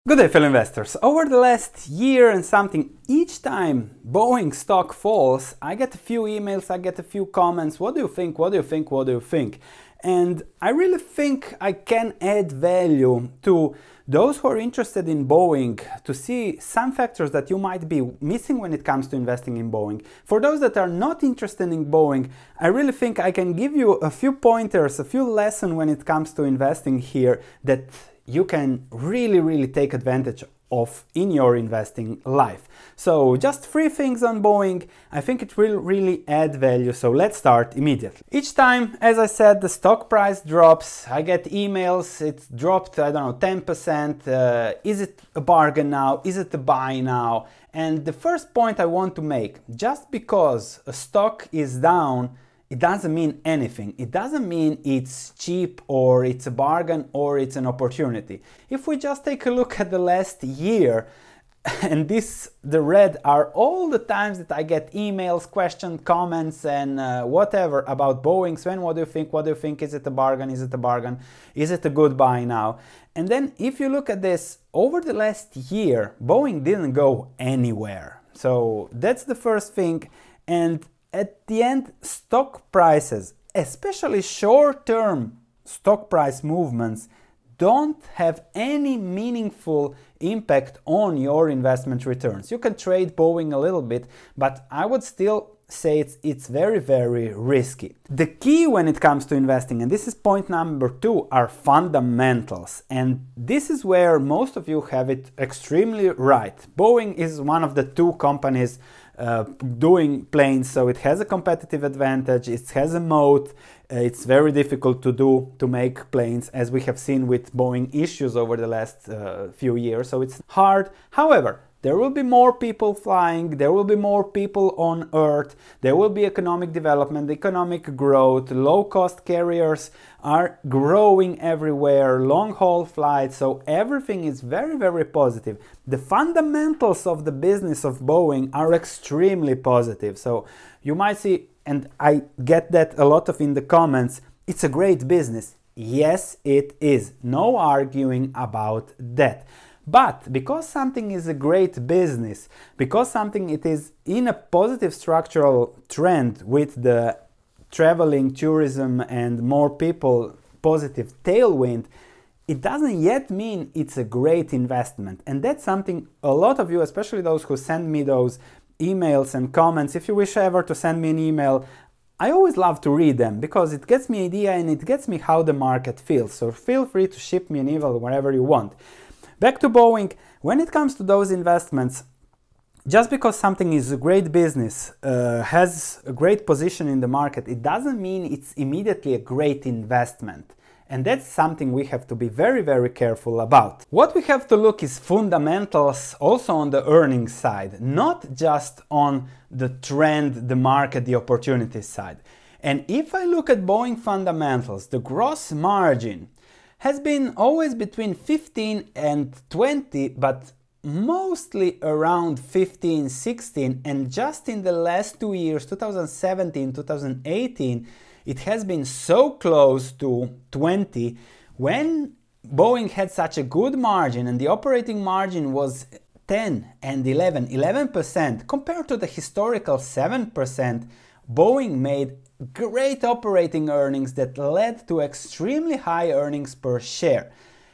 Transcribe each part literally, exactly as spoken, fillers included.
Good day, fellow investors. Over the last year and something, each time Boeing stock falls, I get a few emails, I get a few comments. What do you think? What do you think? What do you think? And I really think I can add value to those who are interested in Boeing to see some factors that you might be missing when it comes to investing in Boeing. For those that are not interested in Boeing, I really think I can give you a few pointers, a few lessons when it comes to investing here that you can really, really take advantage of in your investing life. So just three things on Boeing. I think it will really add value. So let's start immediately. Each time, as I said, the stock price drops, I get emails, it's dropped, I don't know, ten percent. Uh, is it a bargain now? Is it a buy now? And the first point I want to make, just because a stock is down, it doesn't mean anything. It doesn't mean it's cheap or it's a bargain or it's an opportunity. If we just take a look at the last year, and this, the red are all the times that I get emails, questions, comments and uh, whatever about Boeing. Sven, what do you think? What do you think? Is it a bargain? Is it a bargain? Is it a good buy now? And then if you look at this, over the last year, Boeing didn't go anywhere. So that's the first thing. And at the end, stock prices, especially short-term stock price movements, don't have any meaningful impact on your investment returns. You can trade Boeing a little bit, but I would still say it's, it's very, very risky. The key when it comes to investing, and this is point number two, are fundamentals. And this is where most of you have it extremely right. Boeing is one of the two companies Uh, doing planes, so it has a competitive advantage, it has a moat, uh, it's very difficult to do to make planes, as we have seen with Boeing issues over the last uh, few years, so it's hard. However, there will be more people flying, there will be more people on Earth, there will be economic development, economic growth, low-cost carriers are growing everywhere, long-haul flights, so everything is very, very positive. The fundamentals of the business of Boeing are extremely positive. So you might see, and I get that a lot of in the comments, it's a great business. Yes, it is. No arguing about that. But because something is a great business, because something it is in a positive structural trend with the traveling, tourism and more people, positive tailwind, it doesn't yet mean it's a great investment. And that's something a lot of you, especially those who send me those emails and comments, if you wish ever to send me an email, I always love to read them because it gets me idea and it gets me how the market feels. So feel free to ship me an email wherever you want. Back to Boeing, when it comes to those investments, just because something is a great business, uh, has a great position in the market, it doesn't mean it's immediately a great investment. And that's something we have to be very, very careful about. What we have to look is fundamentals also on the earnings side, not just on the trend, the market, the opportunity side. And if I look at Boeing fundamentals, the gross margin has been always between fifteen and twenty, but mostly around fifteen, sixteen, and just in the last two years, two thousand seventeen, two thousand eighteen, it has been so close to twenty when Boeing had such a good margin and the operating margin was ten and eleven, eleven percent compared to the historical seven percent. Boeing made great operating earnings that led to extremely high earnings per share.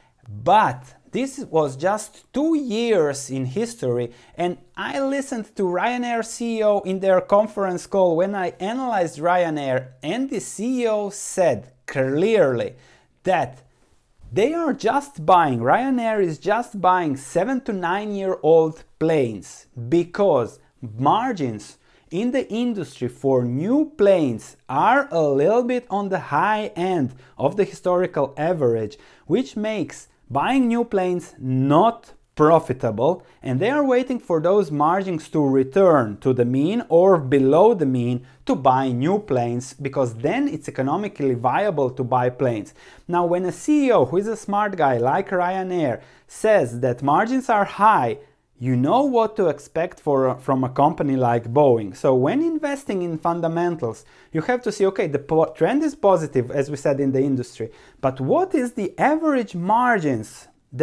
But this was just two years in history, and I listened to Ryanair C E O in their conference call when I analyzed Ryanair, and the C E O said clearly that they are just buying, Ryanair is just buying seven to nine year old planes because margins in the industry for new planes are a little bit on the high end of the historical average, which makes buying new planes not profitable, and they are waiting for those margins to return to the mean or below the mean to buy new planes, because then it's economically viable to buy planes. Now, when a C E O who is a smart guy like Ryanair says that margins are high, you know what to expect for, from a company like Boeing. So when investing in fundamentals, you have to see, okay, the trend is positive, as we said in the industry, but what is the average margins that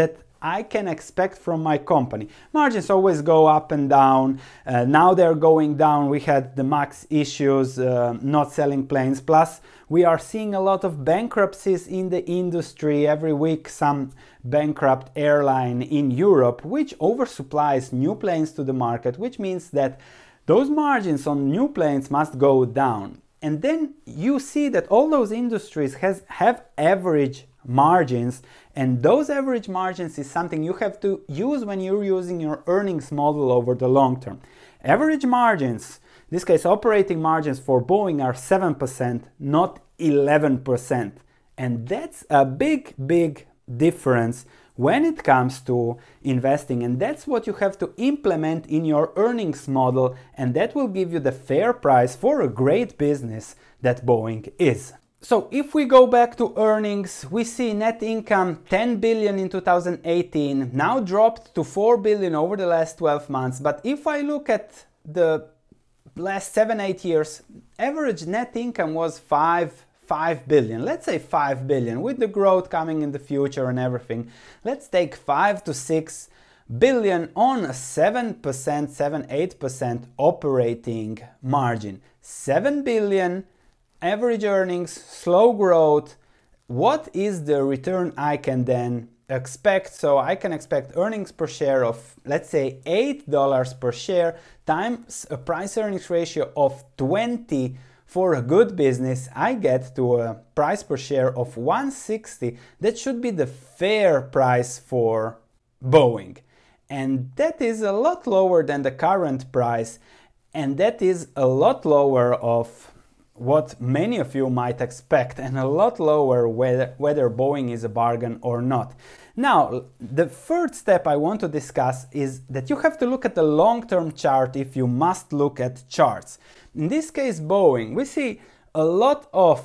I can expect from my company. Margins always go up and down. Uh, now they're going down. We had the MAX issues, uh, not selling planes. Plus, we are seeing a lot of bankruptcies in the industry. Every week, some bankrupt airline in Europe, which oversupplies new planes to the market, which means that those margins on new planes must go down. And then you see that all those industries has, have average margins, and those average margins is something you have to use when you're using your earnings model over the long term. Average margins, in this case operating margins for Boeing, are seven percent, not eleven percent. And that's a big, big difference when it comes to investing, and that's what you have to implement in your earnings model, and that will give you the fair price for a great business that Boeing is. So if we go back to earnings, we see net income ten billion in two thousand eighteen, now dropped to four billion over the last twelve months. But if I look at the last seven, eight years, average net income was five five billion. Let's say five billion, with the growth coming in the future and everything. Let's take five to six billion on a seven percent, seven, eight percent operating margin. seven billion average earnings, slow growth. What is the return I can then expect? So I can expect earnings per share of, let's say, eight dollars per share times a price earnings ratio of twenty. For a good business, I get to a price per share of one sixty. That should be the fair price for Boeing. And that is a lot lower than the current price. And that is a lot lower of what many of you might expect, and a lot lower whether, whether Boeing is a bargain or not. Now, the third step I want to discuss is that you have to look at the long-term chart if you must look at charts. In this case, Boeing, we see a lot of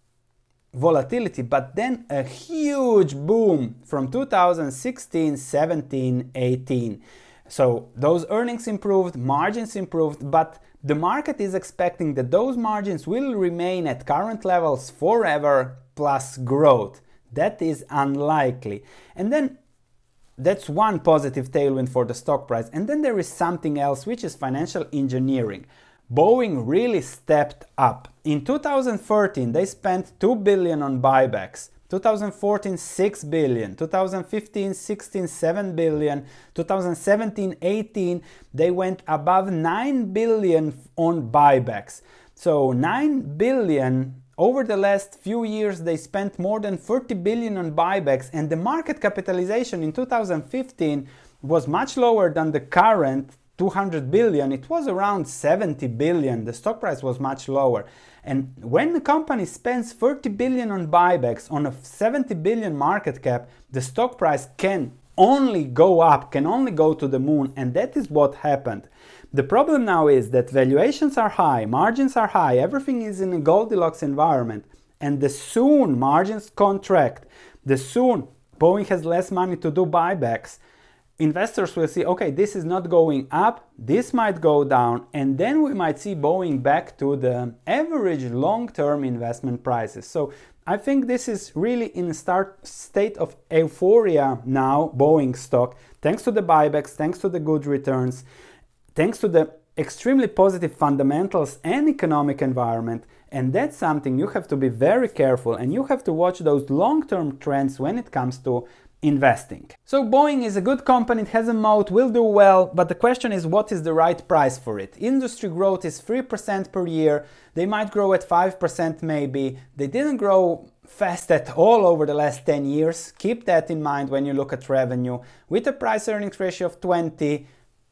volatility, but then a huge boom from two thousand sixteen, seventeen, eighteen. So those earnings improved, margins improved, but the market is expecting that those margins will remain at current levels forever plus growth. That is unlikely. And then that's one positive tailwind for the stock price. And then there is something else, which is financial engineering. Boeing really stepped up. In two thousand thirteen, they spent two billion dollars on buybacks. two thousand fourteen, six billion dollars. two thousand fifteen, sixteen, seven billion dollars. two thousand seventeen, eighteen, they went above nine billion dollars on buybacks. So nine billion dollars over the last few years, they spent more than thirty billion dollars on buybacks, and the market capitalization in two thousand fifteen was much lower than the current two hundred billion. It was around seventy billion. The stock price was much lower. And when the company spends thirty billion on buybacks on a seventy billion market cap, the stock price can only go up, can only go to the moon, and that is what happened. The problem now is that valuations are high, margins are high, everything is in a Goldilocks environment, and the soon margins contract, the soon Boeing has less money to do buybacks, investors will see, okay, this is not going up, this might go down, and then we might see Boeing back to the average long-term investment prices. So I think this is really in a start state of euphoria now, Boeing stock, thanks to the buybacks, thanks to the good returns, thanks to the extremely positive fundamentals and economic environment. And that's something you have to be very careful, and you have to watch those long-term trends when it comes to investing. So Boeing is a good company, it has a moat, will do well, but the question is, what is the right price for it? Industry growth is three percent per year, they might grow at five percent maybe, they didn't grow fast at all over the last ten years, keep that in mind when you look at revenue. With a price earnings ratio of twenty,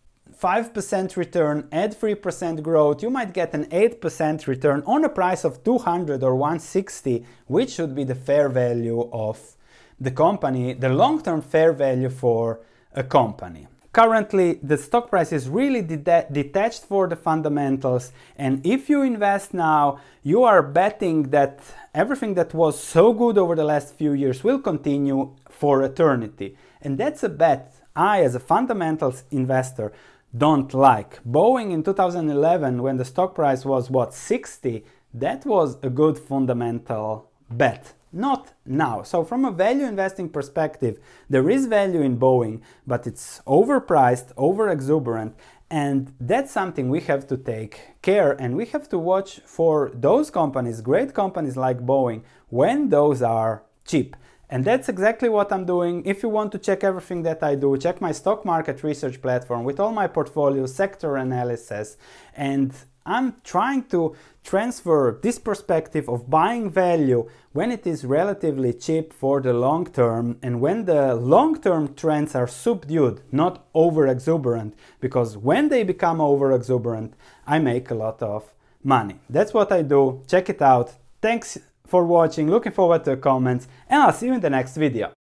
five percent return, add three percent growth, you might get an eight percent return on a price of two hundred or one sixty, which should be the fair value of the company, the long-term fair value for a company. Currently, the stock price is really de detached for the fundamentals, and if you invest now, you are betting that everything that was so good over the last few years will continue for eternity. And that's a bet I, as a fundamentals investor, don't like. Boeing in two thousand eleven, when the stock price was, what, sixty, that was a good fundamental bet. not now. So from a value investing perspective, there is value in Boeing, but it's overpriced, over exuberant, and that's something we have to take care, and we have to watch for those companies, great companies like Boeing, when those are cheap. And that's exactly what I'm doing. If you want to check everything that I do, check my stock market research platform with all my portfolio sector analysis. And I'm trying to transfer this perspective of buying value when it is relatively cheap for the long term, and when the long-term trends are subdued, not over exuberant, because when they become over exuberant, I make a lot of money. That's what I do. Check it out. Thanks for watching, looking forward to the comments, and I'll see you in the next video.